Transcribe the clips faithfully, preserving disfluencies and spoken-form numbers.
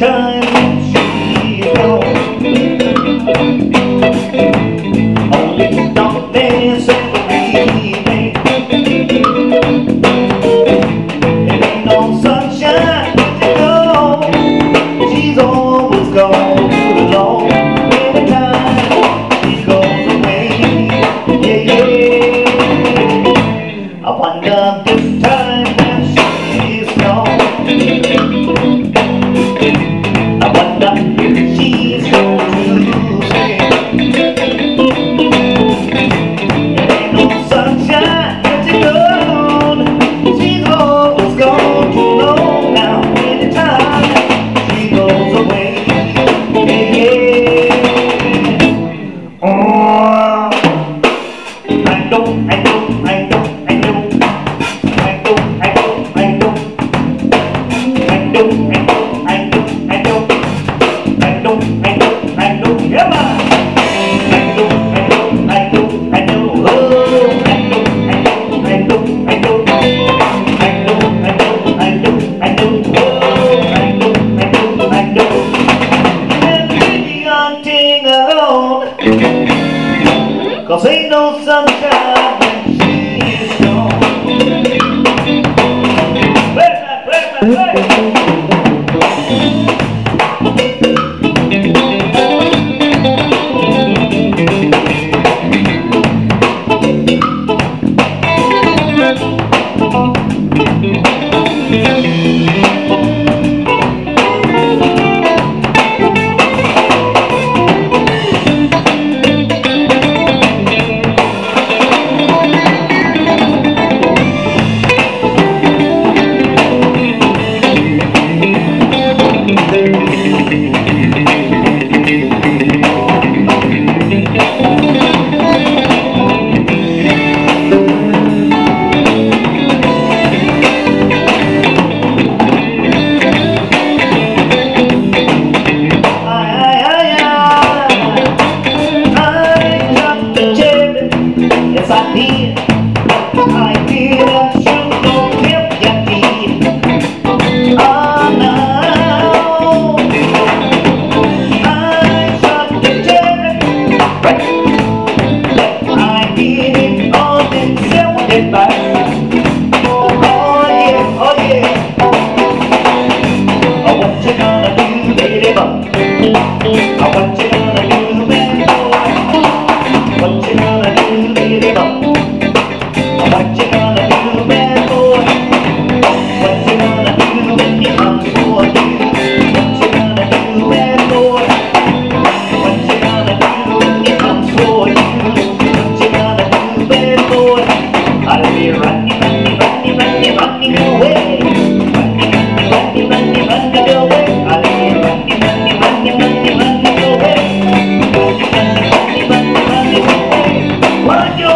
time she's gone. Only darkness every day. There ain't no sunshine to go. She's always gone too long. Anytime she goes away, yeah, yeah. I wonder this time when she's gone. I wonder if she's going to say there ain't no sunshine to go. She's always gone too long now. Anytime she goes away, yeah, yeah. Oh, I know, I know, I know, I know, I know, I know, I know, I know, I know, I know, I know, I know, I know, I know, yeah, man. I know, I know, I know, I know, oh, I know, I know, I know, I know, I know, I know, I know, I know, oh, I know, I know, I know. And baby, I'm taking alone, 'cause ain't no sunshine when she's gone. Play that, play that, play. Yes, I did. I did. I should know if you did. Oh, no. I shot the cherry. But I did it on himself and back. Oh, yeah, oh, yeah. Oh, what you gonna do, baby? Oh, what you gonna do, baby? What you gonna do, baby? What you gonna do, bad boy? What you gonna do when he comes for you? What you gonna do, bad boy? What you gonna do when he comes for you? What you gonna do, bad boy? I'll be running, running, running, running, running away. Running, running, running, running, running away. I'll be running, running, running, running, running away. Running, running, running, running, running away. What you?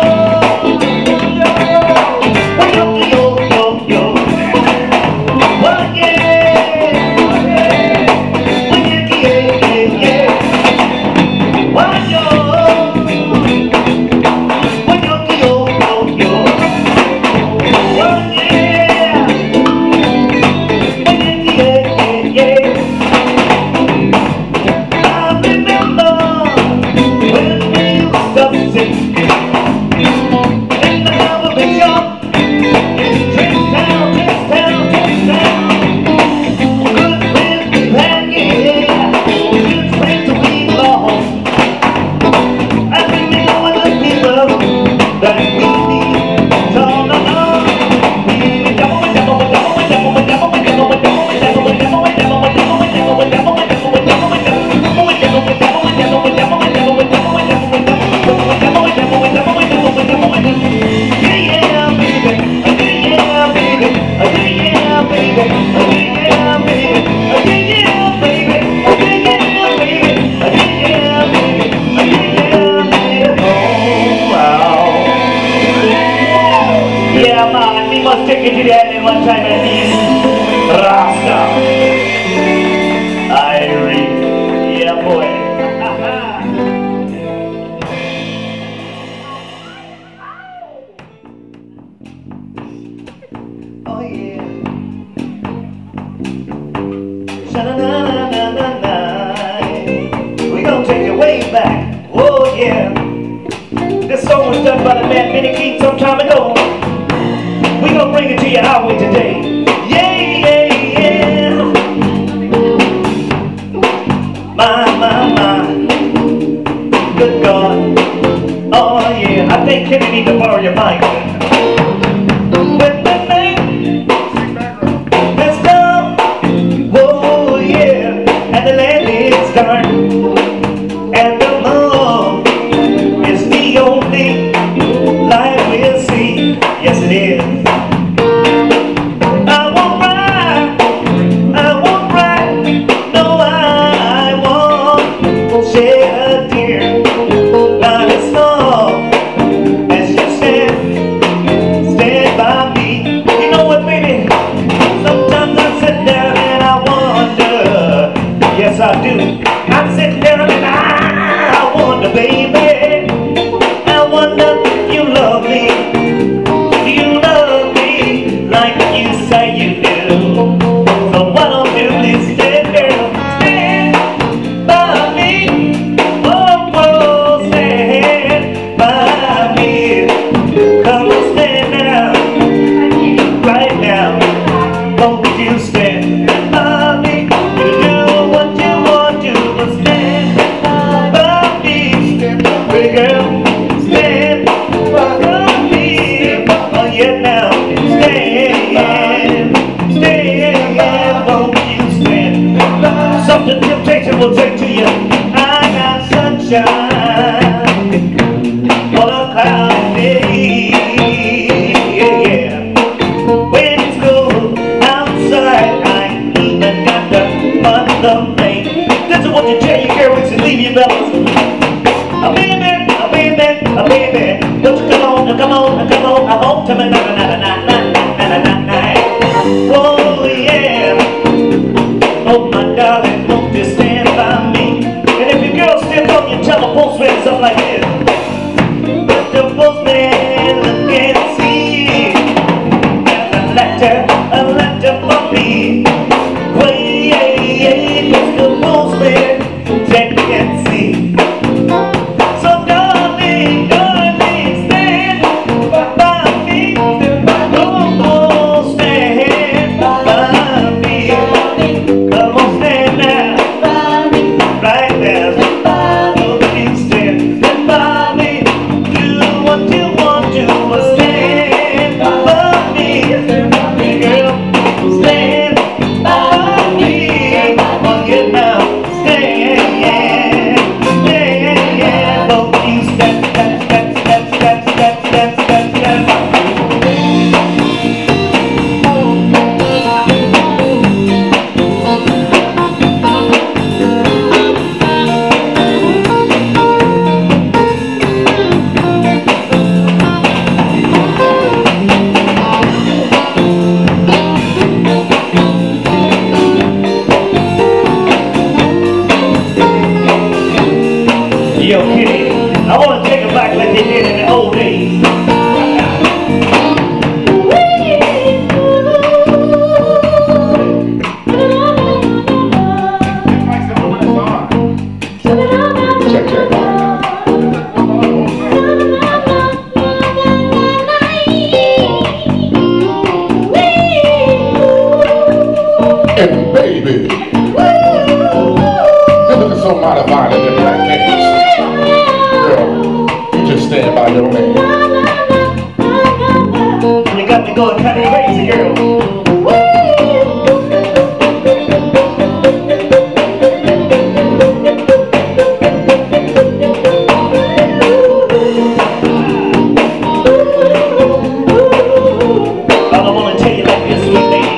Take it to the island one time at least. Rasta. Irene. Yeah, boy. Oh, yeah. Sha-na-na-na-na. by the man Benny King some time ago. We gonna bring it to you our way today. Yeah, yeah, yeah. My, my, my. Good God. Oh yeah. I think Kenny need to borrow your mic. When the night has come, oh yeah, and the land is dark, and the moon is the only light we'll see. Yes, it is. I won't ride, I won't ride, no, I won't shed a tear. Not as long as you stand, stand by me. You know what, baby? Sometimes I sit down and I wonder, yes I do. I sit down and I, I wonder, baby, I wonder if you love me. Do you love me like you say you do? So what I'll do is stand, girl, stand by me. Oh, oh, stand by me. Come on, stand now, right now. Won't you stand by me? You do what you want to, but stand by me. Pretty girl, stand by me. Oh yeah, now stand, stand, won't you stand? Something temptation will take to you. I got sunshine on a cloudy day. Yeah, yeah. When it's cold outside, I ain't even got the month of May. This is what you tell your girl when she leave you, fellas. A baby, a baby, a baby. Don't you come on, come on, come on, I hope to me, na na na na na na na na. Oh yeah. Oh my darling, won't you stand by me? And if your girl still on you, tell the postman something like this. Let the postman look and see. There's a letter, a letter for me. Well, yeah, yeah, cause the postman check and see. So darling, darling, stand by me. Oh, oh, stand by me. Come on, stand now, right there. Oh, you stand, stand by me. Do what you want to, but stand by me. Girl, stand by me. Oh, yeah, now, stand, stand. Oh, you stand, stand, stand, stand, stand, stand, stand, stand, stand. Yo, Kitty, I want to take it back like they did in the old days. Check, check. And baby, you're looking so modified in them black pants. Girl, you just stand by your man. You got me going kind of crazy, girl. All I want to tell you like this, sweet lady.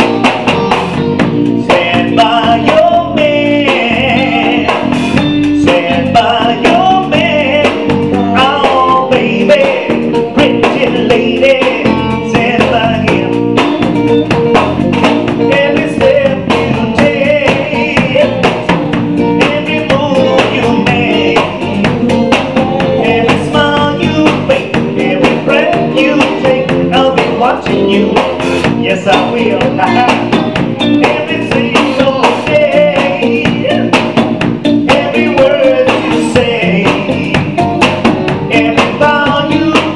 Stand by your man. Stand by your man. Oh, baby, pretty lady. Stand by him. Every step you take, every move you make, every smile you make, every breath you take, I'll be watching you. Yes, I will. Every single day, every word you say, every vow you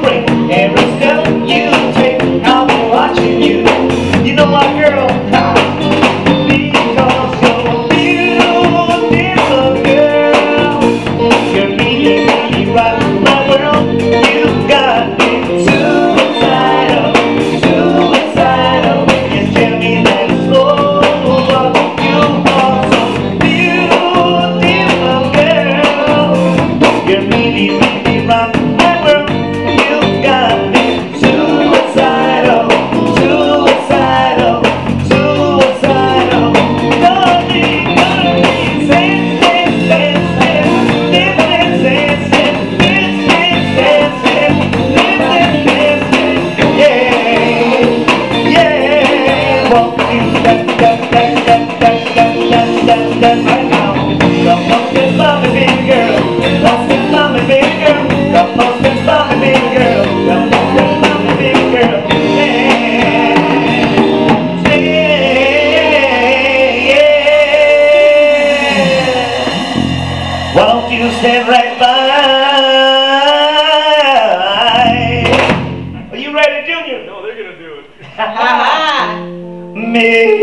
Won't you dance, dance, dance, dance, dance, dance, dance, dance, dance right now? Come on, stand by me, baby girl. Come on, stand by me, baby girl. Come on, stand by me, baby girl. Come on, stand by me, baby girl. Yeah, yeah. Won't you stand right by? Are you ready, Junior? No, they're gonna do it. Me.